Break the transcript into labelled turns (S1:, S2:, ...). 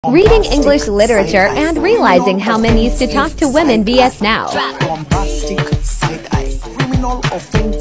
S1: Reading English literature and realizing how men used to talk to women vs now.